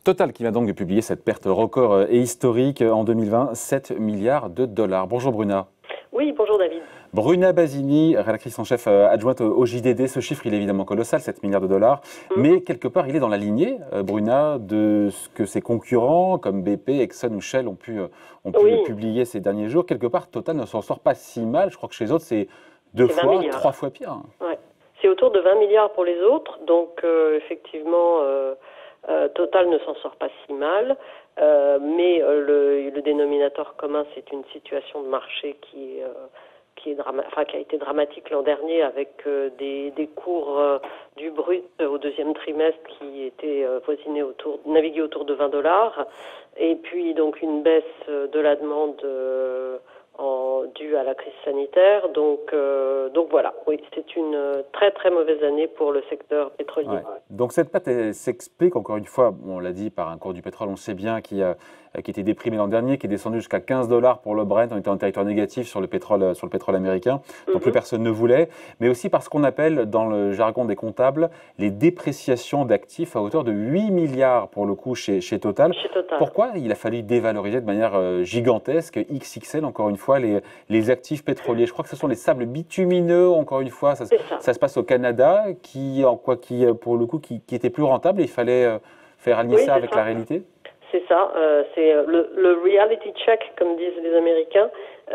Total qui vient donc de publier cette perte record et historique en 2020, 7 milliards de dollars. Bonjour Bruna. Oui, bonjour David. Bruna Basini, rédactrice en chef adjointe au JDD. Ce chiffre, il est évidemment colossal, 7 milliards de dollars. Mais quelque part, il est dans la lignée, Bruna, de ce que ses concurrents, comme BP, Exxon ou Shell, ont pu publier ces derniers jours. Quelque part, Total ne s'en sort pas si mal. Je crois que chez les autres, c'est 3 fois pire. Ouais. C'est autour de 20 milliards pour les autres. Donc, effectivement, Total ne s'en sort pas si mal. Mais le dénominateur commun, c'est une situation de marché qui a été dramatique l'an dernier, avec des cours du brut au deuxième trimestre qui étaient navigués autour de 20 dollars, et puis donc une baisse de la demande due à la crise sanitaire. Donc voilà, oui, c'est une très très mauvaise année pour le secteur pétrolier. Ouais. Donc cette perte s'explique encore une fois, on l'a dit, par un cours du pétrole, on sait bien, qui était déprimé l'an dernier, qui est descendu jusqu'à 15 dollars pour le Brent. On était en territoire négatif sur le pétrole américain, donc plus personne ne voulait, mais aussi parce qu'on appelle dans le jargon des comptables les dépréciations d'actifs à hauteur de 8 milliards pour le coup chez Total. Pourquoi il a fallu dévaloriser de manière gigantesque, XXL encore une fois, les actifs pétroliers? Je crois que ce sont les sables bitumineux, encore une fois, ça se passe au Canada, qui pour le coup qui était plus rentable, et il fallait faire aligner ça avec la réalité. C'est ça, c'est le reality check, comme disent les Américains,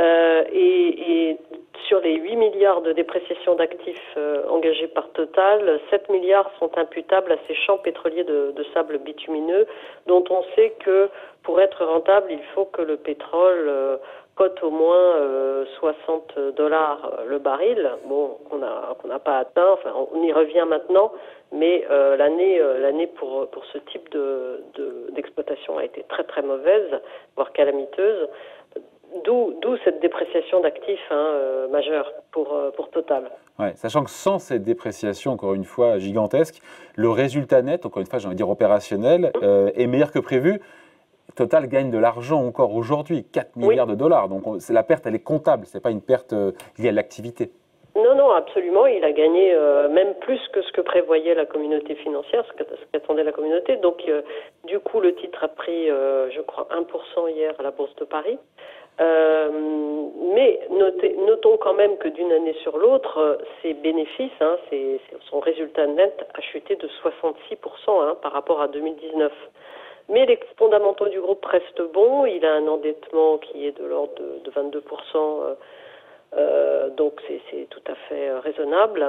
et sur les 8 milliards de dépréciation d'actifs engagés par Total, 7 milliards sont imputables à ces champs pétroliers de sable bitumineux, dont on sait que pour être rentable, il faut que le pétrole cote au moins 60 dollars le baril, bon, qu'on n'a pas atteint, enfin on y revient maintenant, mais l'année pour ce type d'exploitation a été très très mauvaise, voire calamiteuse, d'où cette dépréciation d'actifs majeure pour Total. Ouais, sachant que sans cette dépréciation, encore une fois, gigantesque, le résultat net, encore une fois, j'ai envie de dire opérationnel, est meilleur que prévu. Total gagne de l'argent encore aujourd'hui, 4 milliards de dollars. Donc la perte, elle est comptable, ce n'est pas une perte liée à l'activité. Non, absolument. Il a gagné même plus que ce que prévoyait la communauté financière, ce qu'attendait la communauté. Donc, du coup, le titre a pris, je crois, 1% hier à la Bourse de Paris. Mais notons quand même que d'une année sur l'autre, ses bénéfices, son résultat net a chuté de 66% par rapport à 2019. Mais les fondamentaux du groupe restent bons. Il a un endettement qui est de l'ordre de 22%, donc c'est tout à fait raisonnable.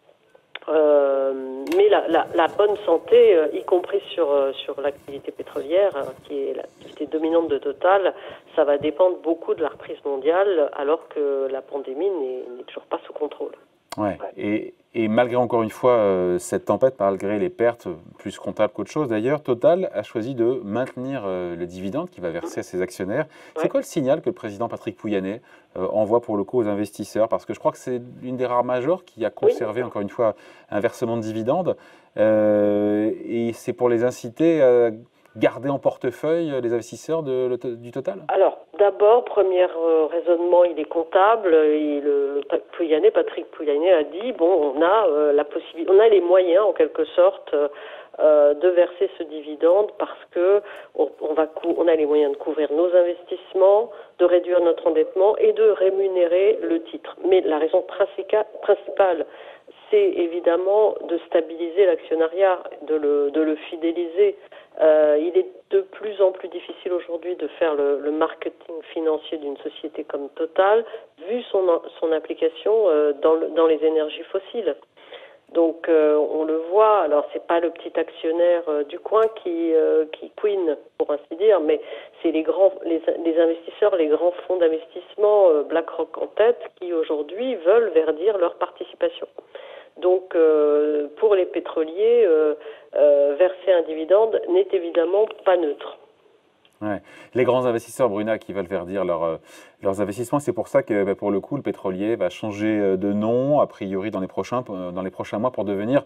Mais la bonne santé, y compris sur l'activité pétrolière, qui est l'activité dominante de Total, ça va dépendre beaucoup de la reprise mondiale, alors que la pandémie n'est toujours pas sous contrôle. Ouais. Et malgré encore une fois cette tempête, malgré les pertes plus comptables qu'autre chose d'ailleurs, Total a choisi de maintenir le dividende qu'il va verser à ses actionnaires. C'est quoi le signal que le président Patrick Pouyanné envoie pour le coup aux investisseurs? Parce que je crois que c'est l'une des rares majors qui a conservé encore une fois un versement de dividende, et c'est pour les inciter à garder en portefeuille les investisseurs du Total? Alors, d'abord, premier raisonnement, il est comptable. Patrick Pouyanné a dit, bon, on a les moyens, en quelque sorte, de verser ce dividende parce que on a les moyens de couvrir nos investissements, de réduire notre endettement et de rémunérer le titre. Mais la raison principale, c'est évidemment de stabiliser l'actionnariat, de le fidéliser. Il est de plus en plus difficile aujourd'hui de faire le marketing financier d'une société comme Total, vu son implication dans les énergies fossiles. Donc on le voit, alors c'est pas le petit actionnaire du coin qui queen, pour ainsi dire, mais c'est les investisseurs, les grands fonds d'investissement, BlackRock en tête, qui aujourd'hui veulent verdir leur participation. Donc pour les pétroliers, verser un dividende n'est évidemment pas neutre. Ouais. Les grands investisseurs, Bruna, qui veulent verdir leurs investissements, c'est pour ça que pour le coup, le pétrolier va changer de nom, a priori dans les prochains mois, pour devenir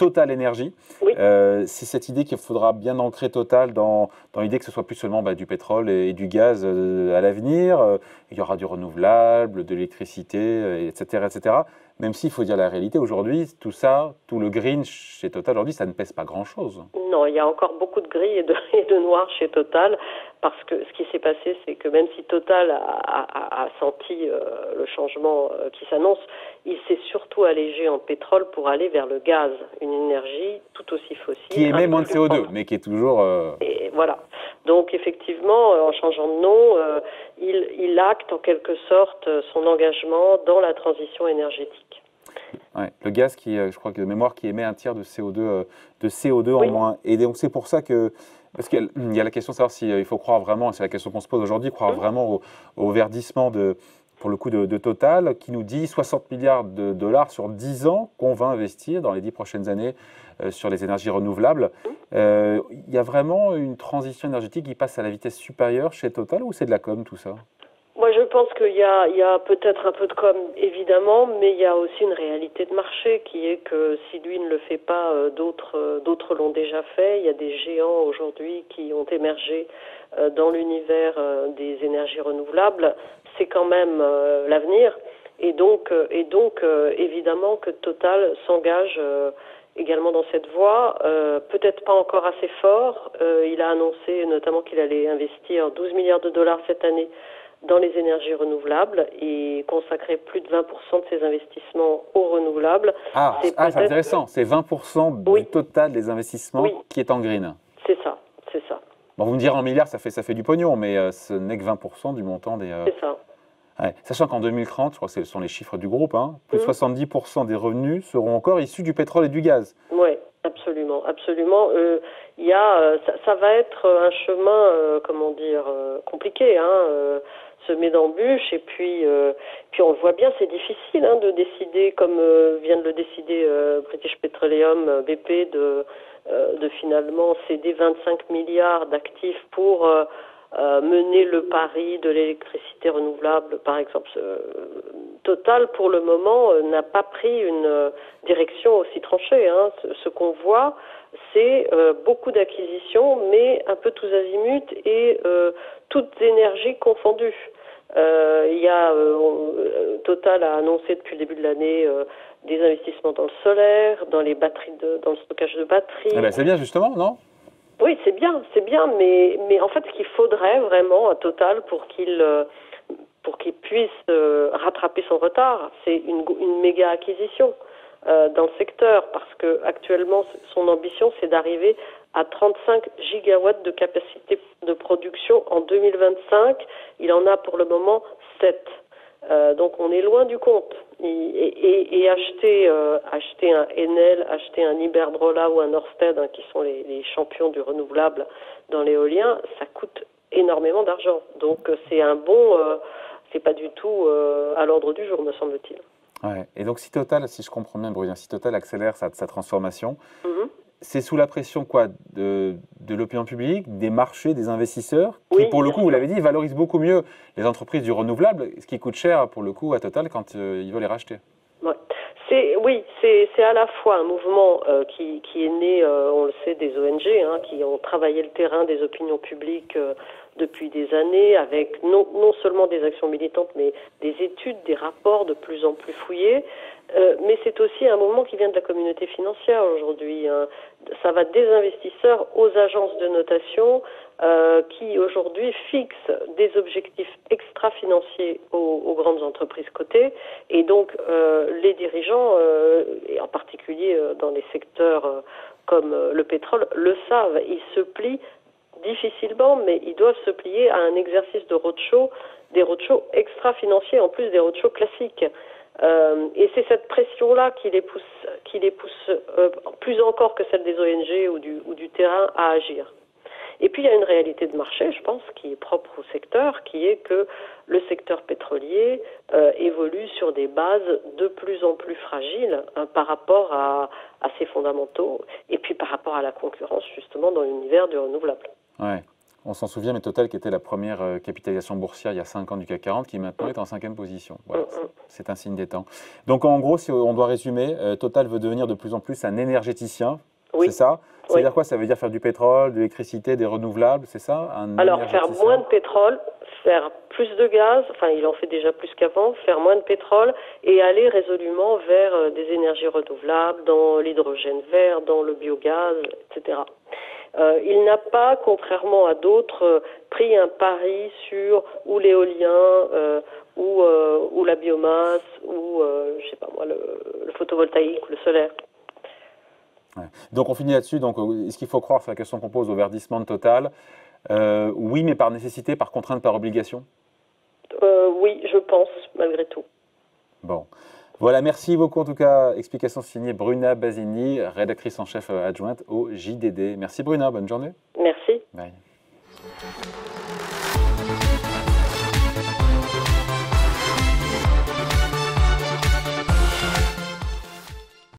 Total Énergie. Oui. C'est cette idée qu'il faudra bien ancrer Total dans l'idée que ce soit plus seulement du pétrole et du gaz à l'avenir. Il y aura du renouvelable, de l'électricité, etc., etc. Même s'il faut dire la réalité, aujourd'hui, tout ça, tout le green chez Total, aujourd'hui, ça ne pèse pas grand-chose. Non, il y a encore beaucoup de gris et de noir chez Total, parce que ce qui s'est passé, c'est que même si Total a senti le changement qui s'annonce, il s'est surtout allégé en pétrole pour aller vers le gaz, une énergie tout aussi fossile. Qui émet moins de CO2, mais qui est toujours... Et voilà. Donc effectivement, en changeant de nom, il acte en quelque sorte son engagement dans la transition énergétique. Ouais, le gaz qui, je crois que de mémoire, qui émet un tiers de CO2 Oui. en moins. Et donc c'est pour ça que, parce qu'il y a la question de savoir s'il faut croire vraiment, c'est la question qu'on se pose aujourd'hui, croire vraiment au verdissement pour le coup de Total, qui nous dit 60 milliards de dollars sur 10 ans qu'on va investir dans les 10 prochaines années sur les énergies renouvelables. Il y a vraiment une transition énergétique qui passe à la vitesse supérieure chez Total, ou c'est de la com tout ça? Moi, je pense qu'il y a peut-être un peu de com, évidemment, mais il y a aussi une réalité de marché qui est que si lui ne le fait pas, d'autres l'ont déjà fait. Il y a des géants aujourd'hui qui ont émergé dans l'univers des énergies renouvelables. C'est quand même l'avenir. Et donc, évidemment que Total s'engage également dans cette voie, peut-être pas encore assez fort. Il a annoncé notamment qu'il allait investir 12 milliards de dollars cette année dans les énergies renouvelables et consacrer plus de 20% de ses investissements aux renouvelables. C'est intéressant, c'est 20% du total des investissements qui est en green. C'est ça, c'est ça. Bon, vous me direz en milliards, ça fait du pognon, mais ce n'est que 20% du montant des... C'est ça. Ouais. Sachant qu'en 2030, je crois que ce sont les chiffres du groupe, plus de 70% des revenus seront encore issus du pétrole et du gaz. Oui, absolument, absolument. Ça va être un chemin, compliqué, semé d'embûches, et puis on le voit bien, c'est difficile de décider, comme vient de le décider British Petroleum, BP, de finalement céder 25 milliards d'actifs pour mener le pari de l'électricité renouvelable, par exemple. Total, pour le moment, n'a pas pris une direction aussi tranchée. Ce qu'on voit, c'est beaucoup d'acquisitions, mais un peu tous azimuts et toutes énergies confondues. Total a annoncé depuis le début de l'année des investissements dans le solaire, dans les batteries, dans le stockage de batteries. C'est bien justement, non ? Oui, c'est bien, mais en fait, ce qu'il faudrait vraiment à Total pour qu'il puisse rattraper son retard, c'est une méga acquisition dans le secteur, parce que actuellement, son ambition, c'est d'arriver à 35 gigawatts de capacité de production en 2025. Il en a pour le moment 7. Donc on est loin du compte. Et acheter un Enel, acheter un Iberdrola ou un Ørsted, qui sont les champions du renouvelable dans l'éolien, ça coûte énormément d'argent. Donc c'est pas du tout à l'ordre du jour, me semble-t-il. Ouais. Et donc si Total, si je comprends bien, Brunien, si Total accélère sa transformation, c'est sous la pression de l'opinion publique, des marchés, des investisseurs, qui pour le coup, vous l'avez dit, valorisent beaucoup mieux les entreprises du renouvelable, ce qui coûte cher pour le coup à Total quand ils veulent les racheter. Ouais. C'est à la fois un mouvement qui est né, on le sait, des ONG, qui ont travaillé le terrain des opinions publiques depuis des années, avec non seulement des actions militantes, mais des études, des rapports de plus en plus fouillés. Mais c'est aussi un mouvement qui vient de la communauté financière aujourd'hui. Ça va des investisseurs aux agences de notation qui aujourd'hui fixent des objectifs extra-financiers aux grandes entreprises cotées. Et donc les dirigeants, et en particulier dans les secteurs comme le pétrole, le savent. Ils se plient difficilement, mais ils doivent se plier à un exercice de roadshow, des roadshows extra-financiers en plus des roadshows classiques. Et c'est cette pression-là qui les pousse plus encore que celle des ONG ou du terrain à agir. Et puis il y a une réalité de marché, je pense, qui est propre au secteur, qui est que le secteur pétrolier évolue sur des bases de plus en plus fragiles par rapport à ses fondamentaux et puis par rapport à la concurrence justement dans l'univers du renouvelable. Ouais. On s'en souvient, mais Total, qui était la première capitalisation boursière il y a 5 ans du CAC 40, qui maintenant est en 5e position. Voilà, c'est un signe des temps. Donc en gros, si on doit résumer, Total veut devenir de plus en plus un énergéticien, Oui. c'est ça? Ça veut Oui. dire quoi? Ça veut dire faire du pétrole, de l'électricité, des renouvelables, c'est ça? Alors faire moins de pétrole, faire plus de gaz, enfin il en fait déjà plus qu'avant, faire moins de pétrole et aller résolument vers des énergies renouvelables, dans l'hydrogène vert, dans le biogaz, etc. Il n'a pas, contrairement à d'autres, pris un pari sur ou l'éolien, ou la biomasse, ou je sais pas moi, le photovoltaïque ou le solaire. Ouais. Donc on finit là-dessus. Donc est-ce qu'il faut croire sur la question qu'on pose au verdissement de Total? Oui, mais par nécessité, par contrainte, par obligation? Oui, je pense, malgré tout. Bon. Voilà, merci beaucoup en tout cas. Explication signée Bruna Basini, rédactrice en chef adjointe au JDD. Merci Bruna, bonne journée. Merci. Bye.